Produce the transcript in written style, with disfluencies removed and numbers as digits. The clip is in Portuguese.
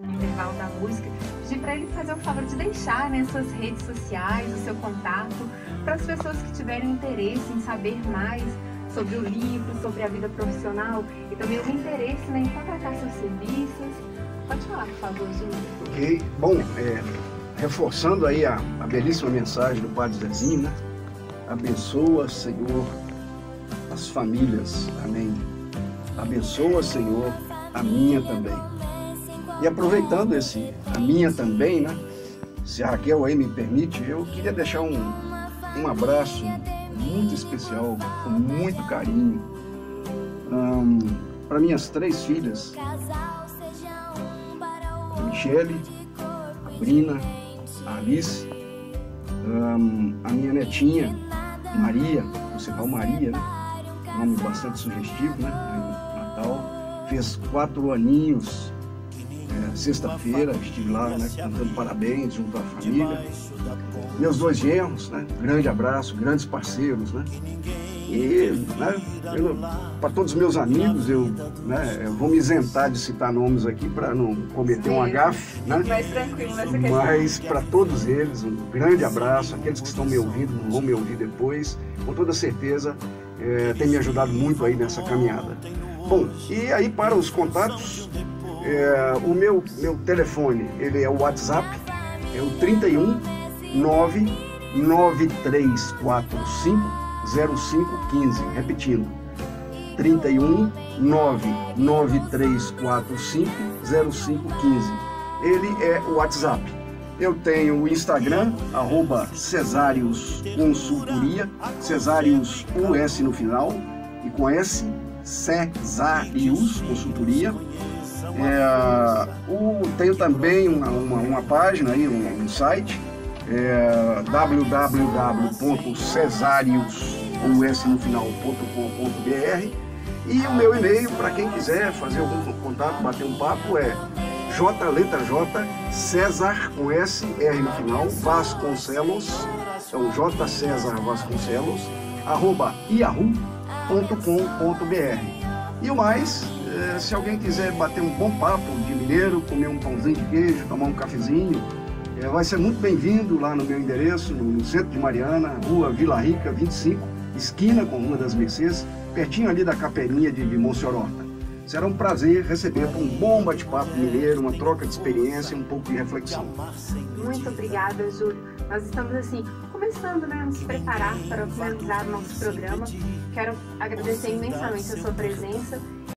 no intervalo da música, pedir para ele fazer o favor de deixar, né, suas redes sociais, o seu contato, para as pessoas que tiverem interesse em saber mais sobre o livro, sobre a vida profissional e também o interesse, né, em contratar seus serviços. Pode falar, por favor, Júlio. Ok. Bom, reforçando aí a belíssima mensagem do Padre Zezinho, né? Abençoa, Senhor, as famílias. Amém. Abençoa, Senhor, a minha também. E aproveitando a minha também, né? Se a Raquel aí me permite, eu queria deixar um abraço muito especial, com muito carinho, para minhas 3 filhas, a Michele, a Brina, a Alice, a minha netinha, Maria, o sinal Maria, né? Nome bastante sugestivo, né? Natal, fez 4 aninhos, sexta-feira, estive lá, né, cantando parabéns junto à família. Meus 2 genros, né? Grande abraço, grandes parceiros, né? E, né, para todos os meus amigos, eu vou me isentar de citar nomes aqui para não cometer um agafe, né? Mais tranquilo nessa questão. Mas para todos eles, um grande abraço. Aqueles que estão me ouvindo, não vão me ouvir depois, com toda certeza tem me ajudado muito aí nessa caminhada. Bom, e aí para os contatos, o meu telefone, ele é o WhatsApp, é o 31 99345 0515, repetindo, 31 99345 0515. Ele é o WhatsApp. Eu tenho o Instagram, @Cesarius Consultoria, Cesarius US no final, e com S, Cesarius Consultoria. Tenho também uma página aí, um site, www.cesarius.com.br, e o meu e-mail, para quem quiser fazer algum contato, bater um papo, é César com S, R no final, Vasconcelos, então J. César Vasconcelos, @yahoo.com.br. E o mais, se alguém quiser bater um bom papo de mineiro, comer um pãozinho de queijo, tomar um cafezinho, vai ser muito bem-vindo lá no meu endereço, no centro de Mariana, Rua Vila Rica, 25, esquina com Rua das Mercês, pertinho ali da Capelinha de Monsenhor Horta. Será um prazer receber um bom bate-papo mineiro, uma troca de experiência e um pouco de reflexão. Muito obrigada, Júlio. Nós estamos assim, começando, né, a nos preparar para finalizar o nosso programa. Quero agradecer imensamente a sua presença